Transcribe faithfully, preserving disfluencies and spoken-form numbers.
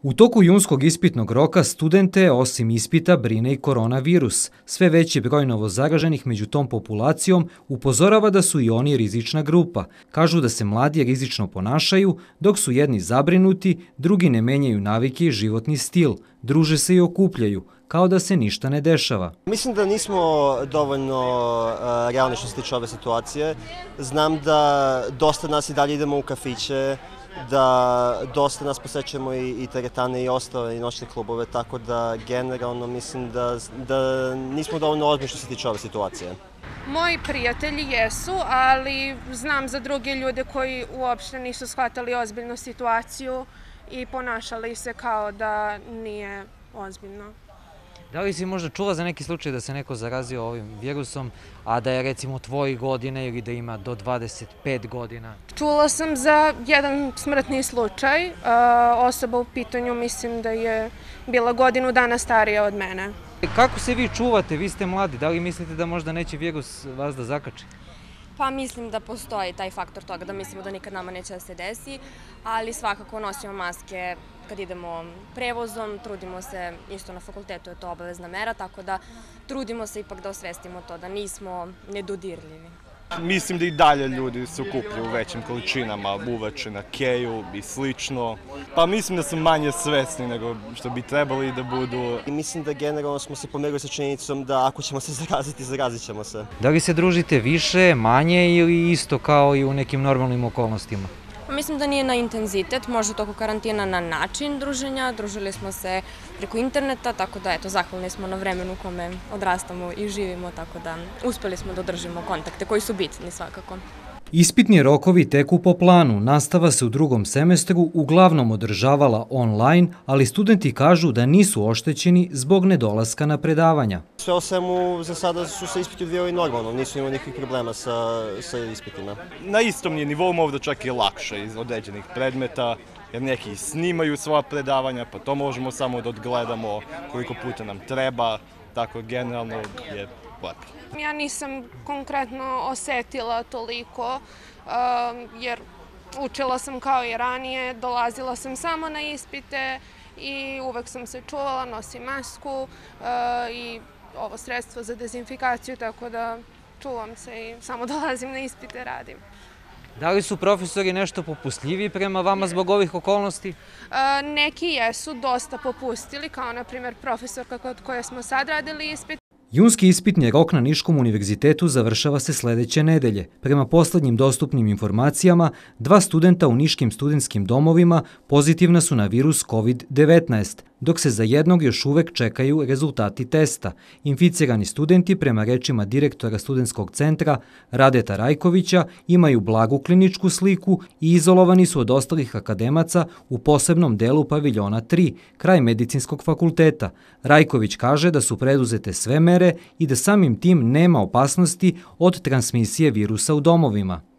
U toku junskog ispitnog roka studente, osim ispita, brine i koronavirus. Sve veći broj novozaraženih među tom populacijom upozorava da su i oni rizična grupa. Kažu da se mladi rizično ponašaju, dok su jedni zabrinuti, drugi ne menjaju navike i životni stil, druže se i okupljaju, kao da se ništa ne dešava. Mislim da nismo dovoljno uh, realni što se tiče ove situacije. Znam da dosta nas i dalje idemo u kafiće, da dosta nas posećujemo i, i teretane i ostale i noćne klubove, tako da generalno mislim da, da nismo dovoljno ozbiljni što se tiče ove situacije. Moji prijatelji jesu, ali znam za druge ljude koji uopšte nisu shvatali ozbiljnu situaciju i ponašali se kao da nije ozbiljno. Da li si možda čula za neki slučaj da se neko zarazio ovim virusom, a da je recimo tvojih godine ili da ima do dvadeset pet godina? Čula sam za jedan smrtni slučaj. Osoba u pitanju mislim da je bila godinu dana starija od mene. Kako se vi čuvate? Vi ste mladi. Da li mislite da možda neće virus vas da zakači? Pa mislim da postoji taj faktor toga, da mislimo da nikad nama neće da se desi, ali svakako nosimo maske kad idemo prevozom, trudimo se, isto na fakultetu je to obavezna mera, tako da trudimo se ipak da osvestimo to, da nismo nedodirljivi. Mislim da i dalje ljudi se okupljaju u većim količinama uveče na keju i slično. Pa mislim da su manje svesni nego što bi trebali da budu. I mislim da generalno smo se pomerili sa činjenicom da ako ćemo se zaraziti, zarazit ćemo se. Da li se družite više, manje ili isto kao i u nekim normalnim okolnostima? Mislim da nije na intenzitet, možda toko karantina na način druženja. Družili smo se preko interneta, tako da eto, zahvalni smo na vremenu u kome odrastamo i živimo, tako da uspeli smo da održimo kontakte koji su bitni svakako. Ispitni rokovi teku po planu. Nastava se u drugom semestru uglavnom održavala online, ali studenti kažu da nisu oštećeni zbog nedolaska na predavanja. Sve o svemu za sada su se ispiti odvijali normalno, nisu imali nikakvih problema sa, sa ispitima. Na istom je nivou, možda čak i lakše iz određenih predmeta, jer neki snimaju svoja predavanja, pa to možemo samo da odgledamo koliko puta nam treba, tako generalno je lepo. Ja nisam konkretno osetila toliko, jer učila sam kao i ranije, dolazila sam samo na ispite i uvek sam se čuvala, nosim masku i ovo sredstvo za dezinfikaciju, tako da čuvam se i samo dolazim na ispite, radim. Da li su profesori nešto popustljiviji prema vama zbog ovih okolnosti? Neki jesu dosta popustili, kao na primjer profesorka kod koje smo sad radili ispit. Junski ispitni rok na Niškom univerzitetu završava se sledeće nedelje. Prema poslednjim dostupnim informacijama, dva studenta u niškim studentskim domovima pozitivna su na virus kovid devetnaest, dok se za jednog još uvek čekaju rezultati testa. Inficirani studenti, prema rečima direktora studentskog centra Radeta Rajkovića, imaju blagu kliničku sliku i izolovani su od ostalih akademaca u posebnom delu paviljona tri, kraj medicinskog fakulteta. Rajković kaže da su preduzete sve mere i da samim tim nema opasnosti od transmisije virusa u domovima.